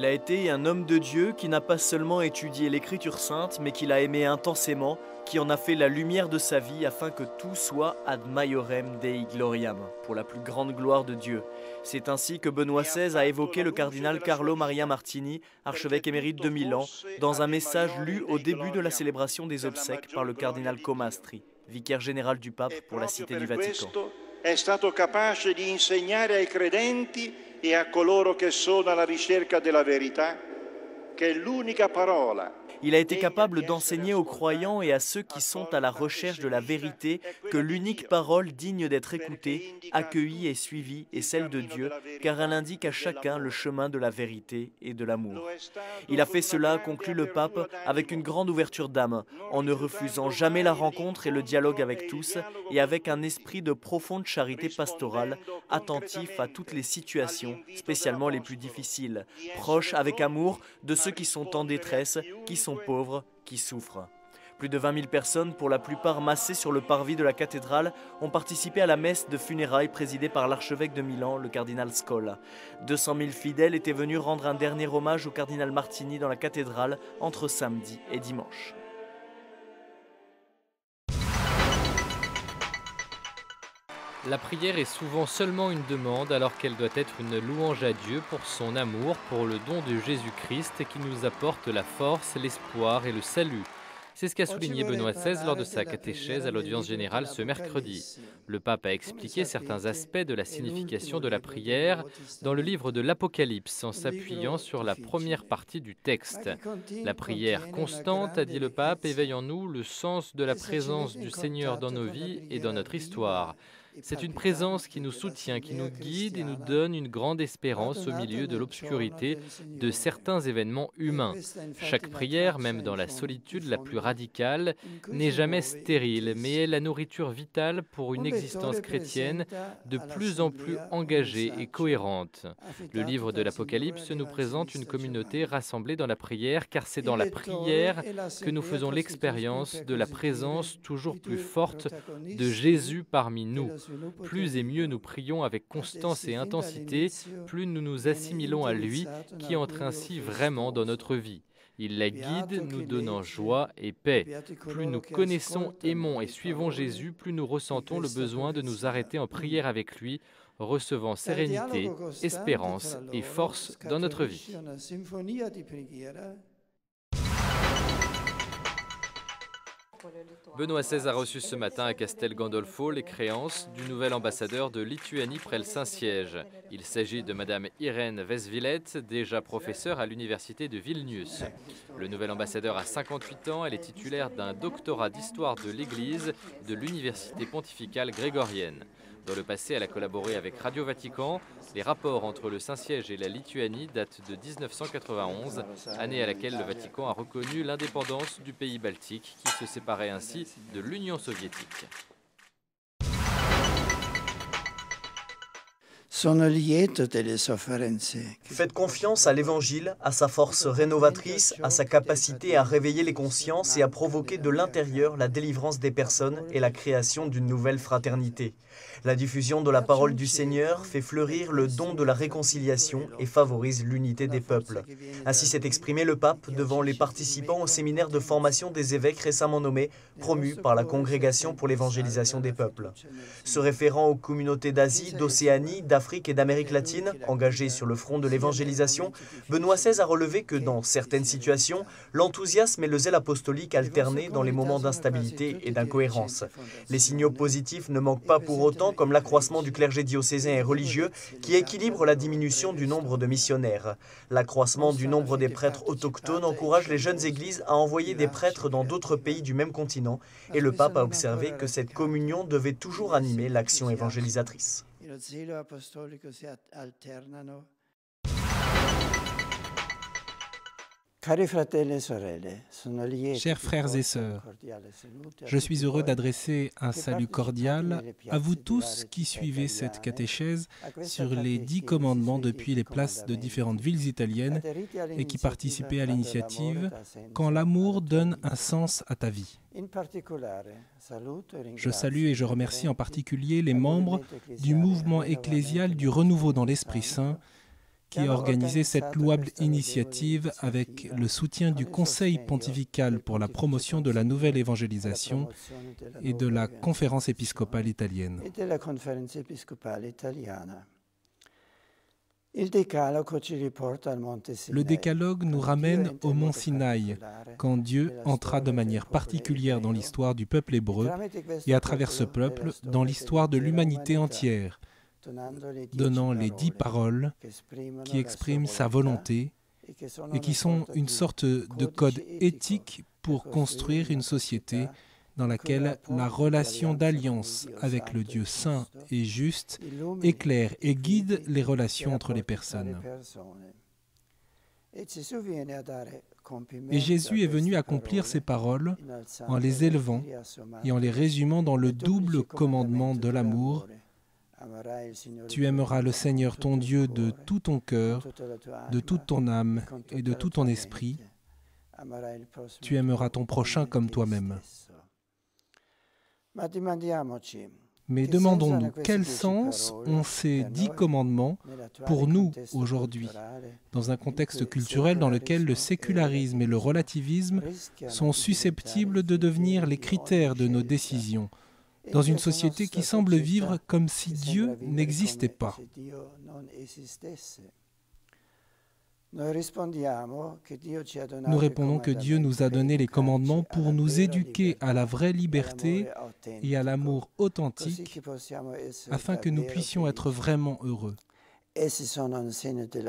Il a été un homme de Dieu qui n'a pas seulement étudié l'Écriture sainte, mais qui l'a aimé intensément, qui en a fait la lumière de sa vie afin que tout soit ad maiorem Dei gloriam, pour la plus grande gloire de Dieu. C'est ainsi que Benoît XVI a évoqué le cardinal Carlo Maria Martini, archevêque émérite de Milan, dans un message lu au début de la célébration des obsèques par le cardinal Comastri, vicaire général du pape pour la Cité du Vatican. È stato capace di insegnare ai credenti e a coloro che sono alla ricerca della verità che l'unica parola. Il a été capable d'enseigner aux croyants et à ceux qui sont à la recherche de la vérité que l'unique parole digne d'être écoutée, accueillie et suivie est celle de Dieu, car elle indique à chacun le chemin de la vérité et de l'amour. Il a fait cela, conclut le pape, avec une grande ouverture d'âme, en ne refusant jamais la rencontre et le dialogue avec tous, et avec un esprit de profonde charité pastorale, attentif à toutes les situations, spécialement les plus difficiles, proche avec amour de ceux qui sont en détresse, qui sont pauvres, qui souffrent. Plus de 20 000 personnes, pour la plupart massées sur le parvis de la cathédrale, ont participé à la messe de funérailles présidée par l'archevêque de Milan, le cardinal Scola. 200 000 fidèles étaient venus rendre un dernier hommage au cardinal Martini dans la cathédrale entre samedi et dimanche. La prière est souvent seulement une demande alors qu'elle doit être une louange à Dieu pour son amour, pour le don de Jésus-Christ qui nous apporte la force, l'espoir et le salut. C'est ce qu'a souligné Benoît XVI lors de sa catéchèse à l'audience générale ce mercredi. Le pape a expliqué certains aspects de la signification de la prière dans le livre de l'Apocalypse en s'appuyant sur la première partie du texte. La prière constante, a dit le pape, éveille en nous le sens de la présence du Seigneur dans nos vies et dans notre histoire. C'est une présence qui nous soutient, qui nous guide et nous donne une grande espérance au milieu de l'obscurité de certains événements humains. Chaque prière, même dans la solitude la plus radicale, n'est jamais stérile, mais est la nourriture vitale pour une existence chrétienne de plus en plus engagée et cohérente. Le livre de l'Apocalypse nous présente une communauté rassemblée dans la prière, car c'est dans la prière que nous faisons l'expérience de la présence toujours plus forte de Jésus parmi nous. Plus et mieux nous prions avec constance et intensité, plus nous nous assimilons à lui, qui entre ainsi vraiment dans notre vie. Il la guide, nous donnant joie et paix. Plus nous connaissons, aimons et suivons Jésus, plus nous ressentons le besoin de nous arrêter en prière avec lui, recevant sérénité, espérance et force dans notre vie. Benoît XVI a reçu ce matin à Castel Gandolfo les créances du nouvel ambassadeur de Lituanie près le Saint-Siège. Il s'agit de Madame Irène Vesvilette, déjà professeure à l'université de Vilnius. Le nouvel ambassadeur a 58 ans, elle est titulaire d'un doctorat d'histoire de l'Église de l'université pontificale grégorienne. Dans le passé, elle a collaboré avec Radio Vatican. Les rapports entre le Saint-Siège et la Lituanie datent de 1991, année à laquelle le Vatican a reconnu l'indépendance du pays baltique qui se séparait ainsi de l'Union soviétique. Faites confiance à l'Évangile, à sa force rénovatrice, à sa capacité à réveiller les consciences et à provoquer de l'intérieur la délivrance des personnes et la création d'une nouvelle fraternité. La diffusion de la parole du Seigneur fait fleurir le don de la réconciliation et favorise l'unité des peuples. Ainsi s'est exprimé le pape devant les participants au séminaire de formation des évêques récemment nommé, promu par la Congrégation pour l'évangélisation des peuples. Se référant aux communautés d'Asie, d'Océanie, d'Afrique et d'Amérique latine, engagées sur le front de l'évangélisation, Benoît XVI a relevé que dans certaines situations, l'enthousiasme et le zèle apostolique alternaient dans les moments d'instabilité et d'incohérence. Les signaux positifs ne manquent pas pour autant, comme l'accroissement du clergé diocésain et religieux qui équilibre la diminution du nombre de missionnaires. L'accroissement du nombre des prêtres autochtones encourage les jeunes églises à envoyer des prêtres dans d'autres pays du même continent et le pape a observé que cette communion devait toujours animer l'action évangélisatrice. Chers frères et sœurs, je suis heureux d'adresser un salut cordial à vous tous qui suivez cette catéchèse sur les 10 commandements depuis les places de différentes villes italiennes et qui participez à l'initiative « Quand l'amour donne un sens à ta vie ». Je salue et je remercie en particulier les membres du mouvement ecclésial du renouveau dans l'Esprit Saint qui a organisé cette louable initiative avec le soutien du Conseil pontifical pour la promotion de la nouvelle évangélisation et de la Conférence épiscopale italienne. Le décalogue nous ramène au mont Sinaï, quand Dieu entra de manière particulière dans l'histoire du peuple hébreu et à travers ce peuple dans l'histoire de l'humanité entière, donnant les 10 paroles qui expriment sa volonté et qui sont une sorte de code éthique pour construire une société dans laquelle la relation d'alliance avec le Dieu saint et juste éclaire et guide les relations entre les personnes. Et Jésus est venu accomplir ces paroles en les élevant et en les résumant dans le double commandement de l'amour. Tu aimeras le Seigneur ton Dieu de tout ton cœur, de toute ton âme et de tout ton esprit. Tu aimeras ton prochain comme toi-même. Mais demandons-nous quel sens ont ces 10 commandements pour nous aujourd'hui, dans un contexte culturel dans lequel le sécularisme et le relativisme sont susceptibles de devenir les critères de nos décisions, dans une société qui semble vivre comme si Dieu n'existait pas. Nous répondons que Dieu nous a donné les commandements pour nous éduquer à la vraie liberté et à l'amour authentique, afin que nous puissions être vraiment heureux. Ils sont un signe de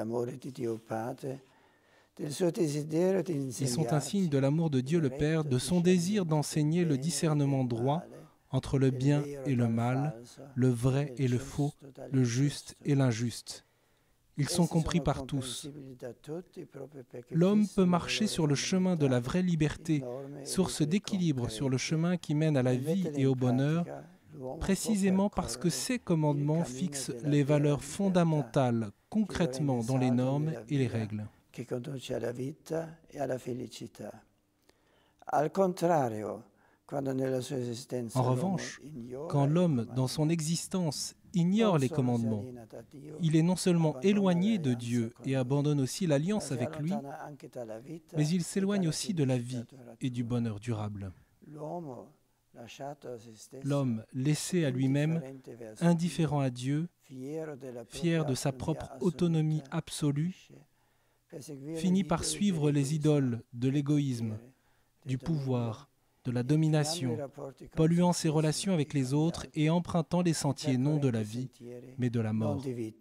l'amour de Dieu le Père, de son désir d'enseigner le discernement droit entre le bien et le mal, le vrai et le faux, le juste et l'injuste. Ils sont compris par tous. L'homme peut marcher sur le chemin de la vraie liberté, source d'équilibre sur le chemin qui mène à la vie et au bonheur, précisément parce que ces commandements fixent les valeurs fondamentales concrètement dans les normes et les règles. En revanche, quand l'homme, dans son existence, ignore les commandements, il est non seulement éloigné de Dieu et abandonne aussi l'alliance avec lui, mais il s'éloigne aussi de la vie et du bonheur durable. L'homme, laissé à lui-même, indifférent à Dieu, fier de sa propre autonomie absolue, finit par suivre les idoles de l'égoïsme, du pouvoir, de la domination, polluant ses relations avec les autres et empruntant les sentiers non de la vie, mais de la mort.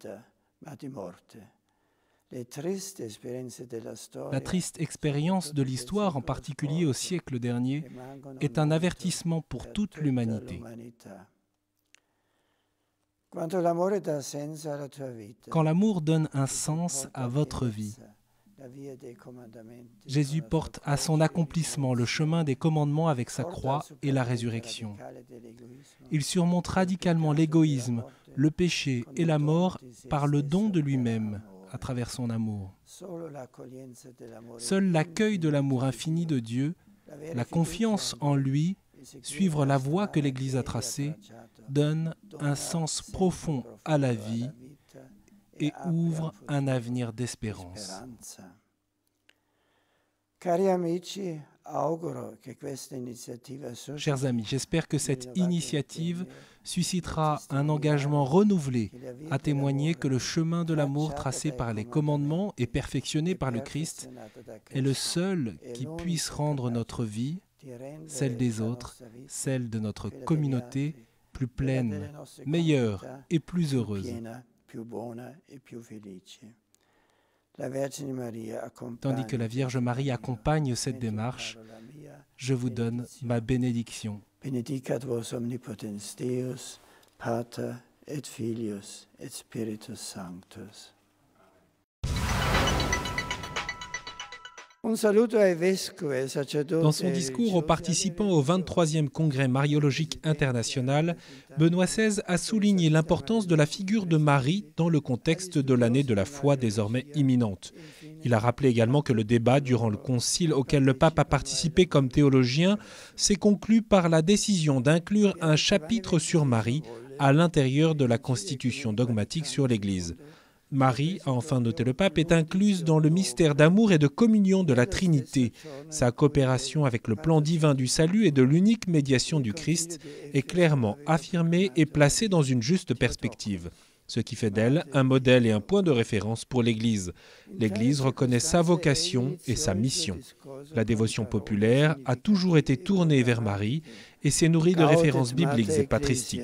La triste expérience de l'histoire, en particulier au siècle dernier, est un avertissement pour toute l'humanité. Quand l'amour donne un sens à votre vie, Jésus porte à son accomplissement le chemin des commandements avec sa croix et la résurrection. Il surmonte radicalement l'égoïsme, le péché et la mort par le don de lui-même à travers son amour. Seul l'accueil de l'amour infini de Dieu, la confiance en lui, suivre la voie que l'Église a tracée, donne un sens profond à la vie et ouvre un avenir d'espérance. Chers amis, j'espère que cette initiative suscitera un engagement renouvelé à témoigner que le chemin de l'amour tracé par les commandements et perfectionné par le Christ est le seul qui puisse rendre notre vie, celle des autres, celle de notre communauté, plus pleine, meilleure et plus heureuse. Tandis que la Vierge Marie accompagne cette démarche, je vous donne ma bénédiction. Benedicat vos omnipotens Deus, Pater et Filius et Spiritus Sanctus. Dans son discours aux participants au 23e Congrès mariologique international, Benoît XVI a souligné l'importance de la figure de Marie dans le contexte de l'année de la foi désormais imminente. Il a rappelé également que le débat durant le concile auquel le pape a participé comme théologien s'est conclu par la décision d'inclure un chapitre sur Marie à l'intérieur de la constitution dogmatique sur l'Église. Marie, a enfin noté le pape, est incluse dans le mystère d'amour et de communion de la Trinité. Sa coopération avec le plan divin du salut et de l'unique médiation du Christ est clairement affirmée et placée dans une juste perspective, ce qui fait d'elle un modèle et un point de référence pour l'Église. L'Église reconnaît sa vocation et sa mission. La dévotion populaire a toujours été tournée vers Marie et s'est nourrie de références bibliques et patristiques.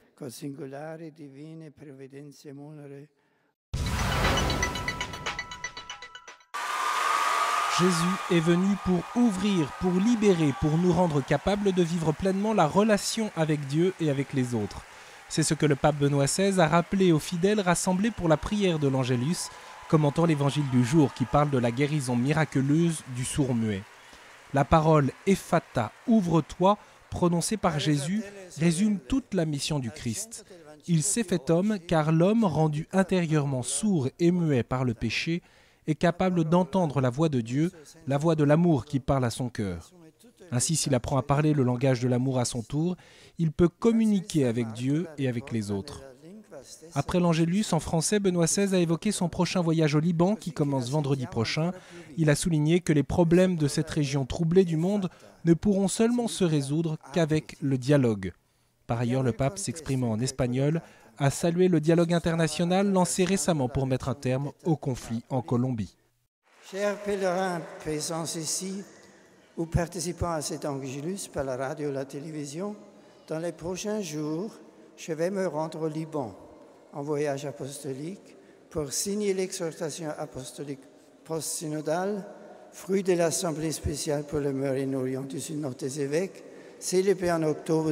Jésus est venu pour ouvrir, pour libérer, pour nous rendre capables de vivre pleinement la relation avec Dieu et avec les autres. C'est ce que le pape Benoît XVI a rappelé aux fidèles rassemblés pour la prière de l'Angélus, commentant l'évangile du jour qui parle de la guérison miraculeuse du sourd-muet. La parole « Ephata, ouvre-toi » prononcée par Jésus résume toute la mission du Christ. Il s'est fait homme car l'homme, rendu intérieurement sourd et muet par le péché, est capable d'entendre la voix de Dieu, la voix de l'amour qui parle à son cœur. Ainsi, s'il apprend à parler le langage de l'amour à son tour, il peut communiquer avec Dieu et avec les autres. Après l'Angélus, en français, Benoît XVI a évoqué son prochain voyage au Liban qui commence vendredi prochain. Il a souligné que les problèmes de cette région troublée du monde ne pourront seulement se résoudre qu'avec le dialogue. Par ailleurs, le pape, s'exprimant en espagnol, a salué le dialogue international lancé récemment pour mettre un terme au conflit en Colombie. Chers pèlerins présents ici ou participant à cet Angélus par la radio ou la télévision, dans les prochains jours, je vais me rendre au Liban en voyage apostolique pour signer l'exhortation apostolique post-synodale, fruit de l'Assemblée spéciale pour le Moyen-Orient du Synode des évêques, célébrée en octobre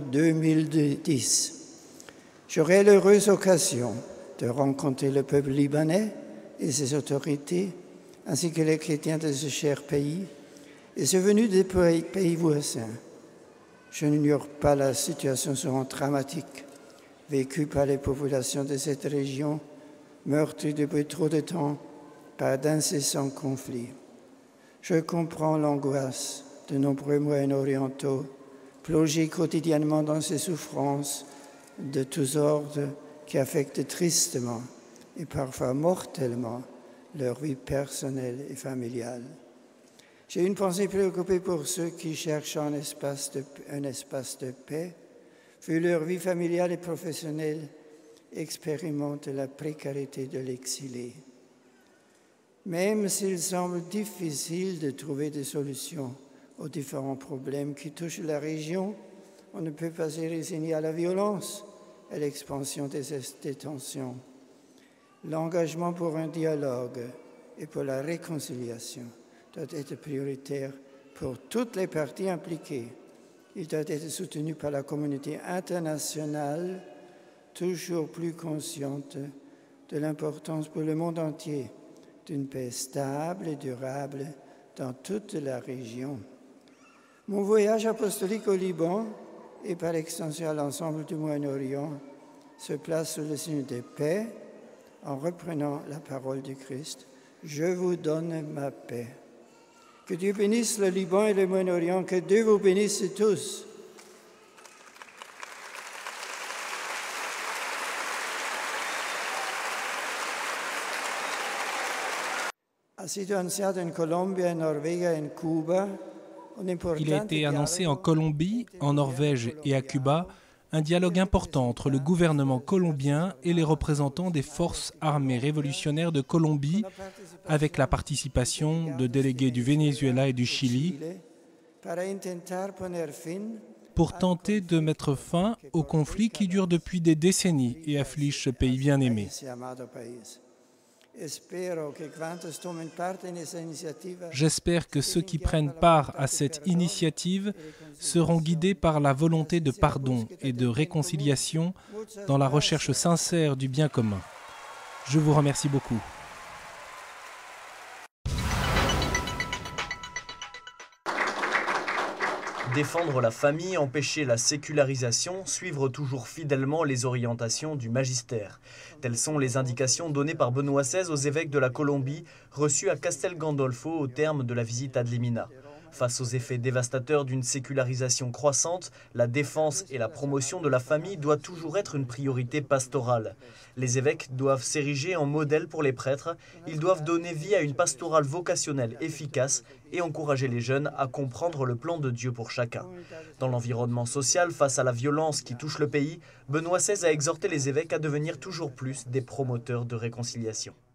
2010. J'aurai l'heureuse occasion de rencontrer le peuple libanais et ses autorités, ainsi que les chrétiens de ce cher pays, et ceux venus des pays voisins. Je n'ignore pas la situation souvent dramatique vécue par les populations de cette région, meurtrie depuis trop de temps par d'incessants conflits. Je comprends l'angoisse de nombreux Moyen-Orientaux, plongés quotidiennement dans ces souffrances de tous ordres qui affectent tristement et parfois mortellement leur vie personnelle et familiale. J'ai une pensée préoccupée pour ceux qui cherchent un espace de paix, vu leur vie familiale et professionnelle expérimentent la précarité de l'exilé. Même s'il semble difficile de trouver des solutions aux différents problèmes qui touchent la région, on ne peut pas se résigner à la violence et l'expansion des tensions. L'engagement pour un dialogue et pour la réconciliation doit être prioritaire pour toutes les parties impliquées. Il doit être soutenu par la communauté internationale, toujours plus consciente de l'importance pour le monde entier d'une paix stable et durable dans toute la région. Mon voyage apostolique au Liban et par extension à l'ensemble du Moyen-Orient se place sous le signe de paix en reprenant la parole du Christ. Je vous donne ma paix. Que Dieu bénisse le Liban et le Moyen-Orient, que Dieu vous bénisse tous. Il a été annoncé en Colombie, en Norvège et à Cuba un dialogue important entre le gouvernement colombien et les représentants des forces armées révolutionnaires de Colombie, avec la participation de délégués du Venezuela et du Chili, pour tenter de mettre fin au conflit qui dure depuis des décennies et afflige ce pays bien-aimé. J'espère que ceux qui prennent part à cette initiative seront guidés par la volonté de pardon et de réconciliation dans la recherche sincère du bien commun. Je vous remercie beaucoup. Défendre la famille, empêcher la sécularisation, suivre toujours fidèlement les orientations du magistère. Telles sont les indications données par Benoît XVI aux évêques de la Colombie, reçus à Castel Gandolfo au terme de la visite ad limina. Face aux effets dévastateurs d'une sécularisation croissante, la défense et la promotion de la famille doit toujours être une priorité pastorale. Les évêques doivent s'ériger en modèle pour les prêtres, ils doivent donner vie à une pastorale vocationnelle efficace et encourager les jeunes à comprendre le plan de Dieu pour chacun. Dans l'environnement social, face à la violence qui touche le pays, Benoît XVI a exhorté les évêques à devenir toujours plus des promoteurs de réconciliation.